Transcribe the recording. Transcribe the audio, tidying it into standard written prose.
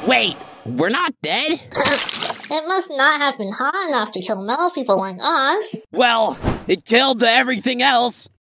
Wait, we're not dead? It must not have been hot enough to kill metal people like us. Well, it killed everything else.